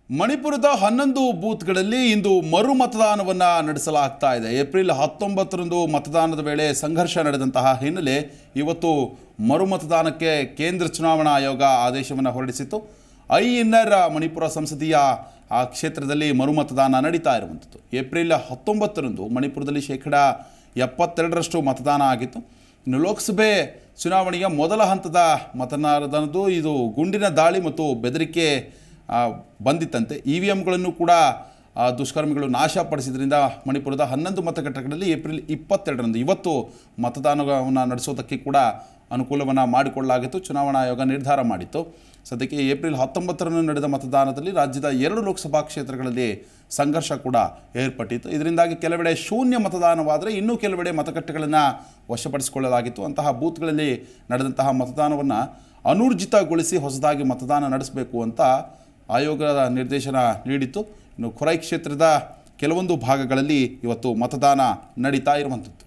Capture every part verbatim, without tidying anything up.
ಮಣಿಪುರದ ಹನ್ನೊಂದು ಬೂತ್ಗಳಲ್ಲಿ ಇಂದು ಮರು ಮತದಾನವನ್ನು ನಡೆಸಲಾಗ್ತಾ ಇದೆ. ಏಪ್ರಿಲ್ ಹತ್ತೊಂಬತ್ತರಂದು ಮತದಾನದ ವೇಳೆ ಸಂಘರ್ಷ ನಡೆದಂತಹ ಹಿನ್ನೆಲೆ ಇವತ್ತು ಮರು ಮತದಾನಕ್ಕೆ ಕೇಂದ್ರ ಚುನಾವಣಾ ಆಯೋಗ ಆದೇಶವನ್ನು ಹೊರಡಿಸಿತ್ತು. ಐ ಇನ್ನರ್ ಮಣಿಪುರ ಸಂಸದೀಯ ಆ ಕ್ಷೇತ್ರದಲ್ಲಿ ಮರು ಮತದಾನ ನಡೀತಾ ಇರುವಂಥದ್ದು. ಏಪ್ರಿಲ್ ಹತ್ತೊಂಬತ್ತರಂದು ಮಣಿಪುರದಲ್ಲಿ ಶೇಕಡ ಎಪ್ಪತ್ತೆರಡರಷ್ಟು ಮತದಾನ ಆಗಿತ್ತು. ಇನ್ನು ಲೋಕಸಭೆ ಚುನಾವಣೆಯ ಮೊದಲ ಹಂತದ ಮತದಾನದ್ದು ಇದು ಗುಂಡಿನ ದಾಳಿ ಮತ್ತು ಬೆದರಿಕೆ ಬಂದಿತ್ತಂತೆ. ಇ ವಿ ಎಮ್ಗಳನ್ನು ಕೂಡ ದುಷ್ಕರ್ಮಿಗಳು ನಾಶಪಡಿಸಿದ್ರಿಂದ ಮಣಿಪುರದ ಹನ್ನೊಂದು ಮತಗಟ್ಟೆಗಳಲ್ಲಿ ಏಪ್ರಿಲ್ ಇಪ್ಪತ್ತೆರಡರಂದು ಇವತ್ತು ಮತದಾನವನ್ನು ನಡೆಸೋದಕ್ಕೆ ಕೂಡ ಅನುಕೂಲವನ್ನು ಮಾಡಿಕೊಳ್ಳಲಾಗಿತ್ತು. ಚುನಾವಣಾ ಆಯೋಗ ನಿರ್ಧಾರ ಮಾಡಿತ್ತು. ಸದ್ಯಕ್ಕೆ ಏಪ್ರಿಲ್ ಹತ್ತೊಂಬತ್ತರಂದು ನಡೆದ ಮತದಾನದಲ್ಲಿ ರಾಜ್ಯದ ಎರಡು ಲೋಕಸಭಾ ಕ್ಷೇತ್ರಗಳಲ್ಲಿ ಸಂಘರ್ಷ ಕೂಡ ಏರ್ಪಟ್ಟಿತ್ತು. ಇದರಿಂದಾಗಿ ಕೆಲವೆಡೆ ಶೂನ್ಯ ಮತದಾನವಾದರೆ ಇನ್ನೂ ಕೆಲವೆಡೆ ಮತಗಟ್ಟೆಗಳನ್ನು ವಶಪಡಿಸಿಕೊಳ್ಳಲಾಗಿತ್ತು. ಅಂತಹ ಬೂತ್ಗಳಲ್ಲಿ ನಡೆದಂತಹ ಮತದಾನವನ್ನು ಅನೂರ್ಜಿತಗೊಳಿಸಿ ಹೊಸದಾಗಿ ಮತದಾನ ನಡೆಸಬೇಕು ಅಂತ ಆಯೋಗದ ನಿರ್ದೇಶನ ನೀಡಿತ್ತು. ಇನ್ನು ಖೊರೈ ಕ್ಷೇತ್ರದ ಕೆಲವೊಂದು ಭಾಗಗಳಲ್ಲಿ ಇವತ್ತು ಮತದಾನ ನಡೀತಾ ಇರುವಂಥದ್ದು.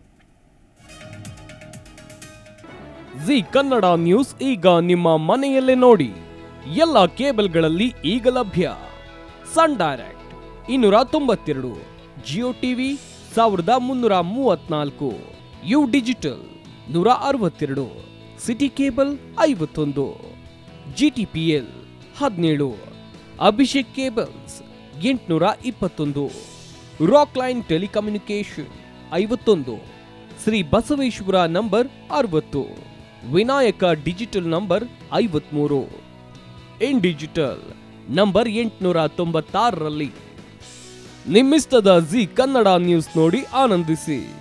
ಜಿ ಕನ್ನಡ ನ್ಯೂಸ್ ಈಗ ನಿಮ್ಮ ಮನೆಯಲ್ಲೇ ನೋಡಿ. ಎಲ್ಲ ಕೇಬಲ್ಗಳಲ್ಲಿ ಈಗ ಲಭ್ಯ. ಸನ್ ಡೈರೆಕ್ಟ್ ಇನ್ನೂರ ತೊಂಬತ್ತೆರಡು, ಜಿಯೋ ಟಿವಿ ಸಾವಿರದ ಮುನ್ನೂರ ಮೂವತ್ನಾಲ್ಕು, ಯು ಡಿಜಿಟಲ್ ನೂರ ಅರವತ್ತೆರಡು, ಸಿಟಿ ಕೇಬಲ್ ಐವತ್ತೊಂದು, ಜಿ ಟಿ ಪಿ ಎಲ್ ಹದಿನೇಳು, ಅಭಿಷೇಕ್ ಕೇಬಲ್ಸ್ ಎಂಟುನೂರ ಇಪ್ಪತ್ತೊಂದು, ರಾಕ್ ಲೈನ್ ಟೆಲಿಕಮ್ಯುನಿಕೇಶನ್ ಐವತ್ತೊಂದು, ಶ್ರೀ ಬಸವೇಶ್ವರ ನಂಬರ್ ಅರವತ್ತು, ವಿನಾಯಕ ಡಿಜಿಟಲ್ ನಂಬರ್ ಐವತ್ಮೂರು, ಇನ್ ಡಿಜಿಟಲ್ ನಂಬರ್ ಎಂಟುನೂರ ತೊಂಬತ್ತಾರರಲ್ಲಿ. ನಿಮ್ಮಿಸ್ತದ ಜಿ ಕನ್ನಡ ನ್ಯೂಸ್ ನೋಡಿ ಆನಂದಿಸಿ.